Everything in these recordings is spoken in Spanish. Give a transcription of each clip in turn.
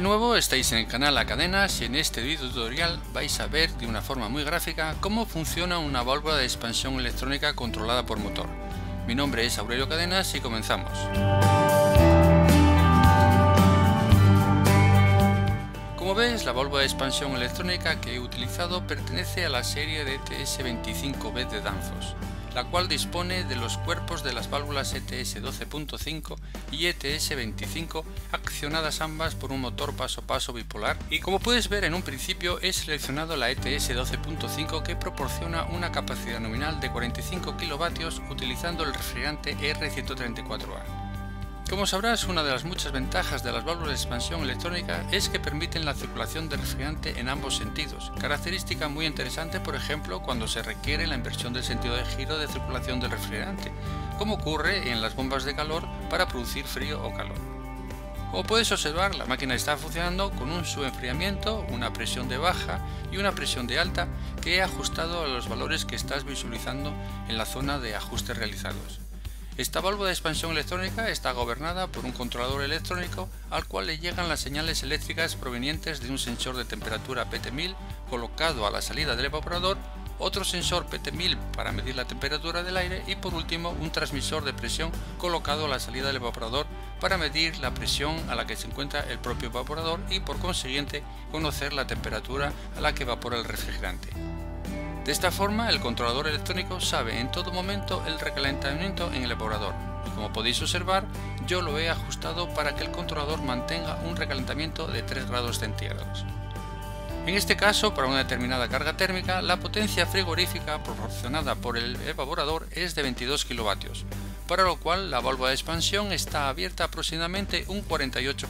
nuevo, estáis en el canal A Cadenas y en este video tutorial vais a ver de una forma muy gráfica cómo funciona una válvula de expansión electrónica controlada por motor. Mi nombre es Aurelio Cadenas y comenzamos. Como ves, la válvula de expansión electrónica que he utilizado pertenece a la serie de ETS25B de Danfoss, la cual dispone de los cuerpos de las válvulas ETS12.5 y ETS25 accionadas ambas por un motor paso a paso bipolar, y como puedes ver en un principio he seleccionado la ETS12.5 que proporciona una capacidad nominal de 45 kW utilizando el refrigerante R134A. Como sabrás, una de las muchas ventajas de las válvulas de expansión electrónica es que permiten la circulación de refrigerante en ambos sentidos, característica muy interesante por ejemplo cuando se requiere la inversión del sentido de giro de circulación del refrigerante, como ocurre en las bombas de calor para producir frío o calor. Como puedes observar, la máquina está funcionando con un subenfriamiento, una presión de baja y una presión de alta que he ajustado a los valores que estás visualizando en la zona de ajustes realizados. Esta válvula de expansión electrónica está gobernada por un controlador electrónico al cual le llegan las señales eléctricas provenientes de un sensor de temperatura PT1000 colocado a la salida del evaporador, otro sensor PT1000 para medir la temperatura del aire y por último un transmisor de presión colocado a la salida del evaporador para medir la presión a la que se encuentra el propio evaporador y por consiguiente conocer la temperatura a la que evapora el refrigerante. De esta forma, el controlador electrónico sabe en todo momento el recalentamiento en el evaporador y como podéis observar, yo lo he ajustado para que el controlador mantenga un recalentamiento de 3 grados centígrados. En este caso, para una determinada carga térmica, la potencia frigorífica proporcionada por el evaporador es de 22 kW, para lo cual la válvula de expansión está abierta aproximadamente un 48%.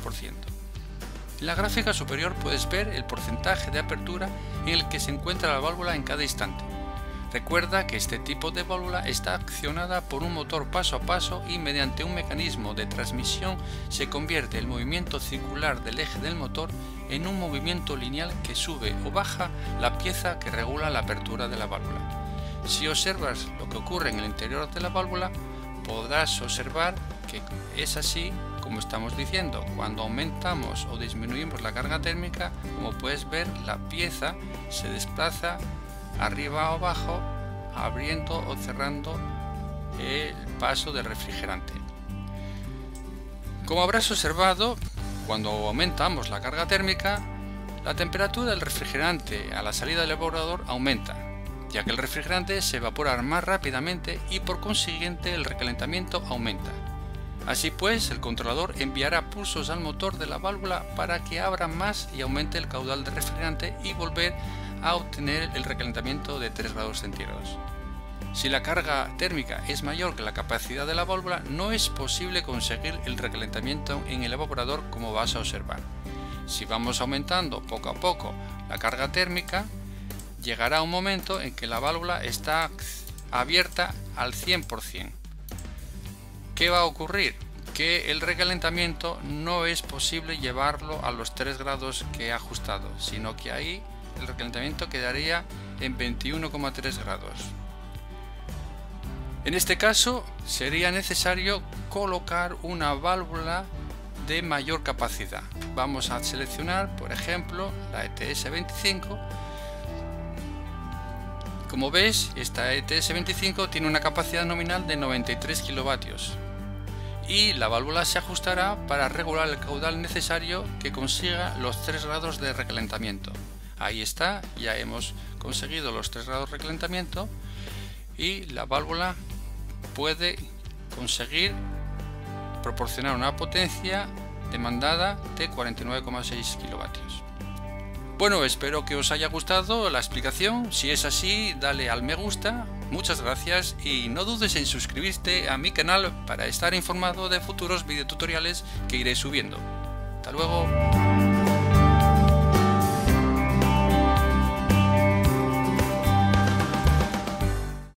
En la gráfica superior puedes ver el porcentaje de apertura en el que se encuentra la válvula en cada instante. Recuerda que este tipo de válvula está accionada por un motor paso a paso y mediante un mecanismo de transmisión se convierte el movimiento circular del eje del motor en un movimiento lineal que sube o baja la pieza que regula la apertura de la válvula. Si observas lo que ocurre en el interior de la válvula, podrás observar que es así como estamos diciendo. Cuando aumentamos o disminuimos la carga térmica, como puedes ver, la pieza se desplaza arriba o abajo, abriendo o cerrando el paso del refrigerante. Como habrás observado, cuando aumentamos la carga térmica, la temperatura del refrigerante a la salida del evaporador aumenta, ya que el refrigerante se evapora más rápidamente y por consiguiente el recalentamiento aumenta. Así pues, el controlador enviará pulsos al motor de la válvula para que abra más y aumente el caudal de refrigerante y volver a obtener el recalentamiento de 3 grados centígrados. Si la carga térmica es mayor que la capacidad de la válvula, no es posible conseguir el recalentamiento en el evaporador como vas a observar. Si vamos aumentando poco a poco la carga térmica, llegará un momento en que la válvula está abierta al 100%. ¿Qué va a ocurrir? Que el recalentamiento no es posible llevarlo a los 3 grados que he ajustado, sino que ahí el recalentamiento quedaría en 21,3 grados. En este caso sería necesario colocar una válvula de mayor capacidad. Vamos a seleccionar, por ejemplo, la ETS25. Como ves, esta ETS25 tiene una capacidad nominal de 93 kW y la válvula se ajustará para regular el caudal necesario que consiga los 3 grados de recalentamiento. Ahí está, ya hemos conseguido los 3 grados de recalentamiento y la válvula puede conseguir proporcionar una potencia demandada de 49,6 kW. Bueno, espero que os haya gustado la explicación. Si es así, dale al me gusta, muchas gracias y no dudes en suscribirte a mi canal para estar informado de futuros videotutoriales que iré subiendo. Hasta luego.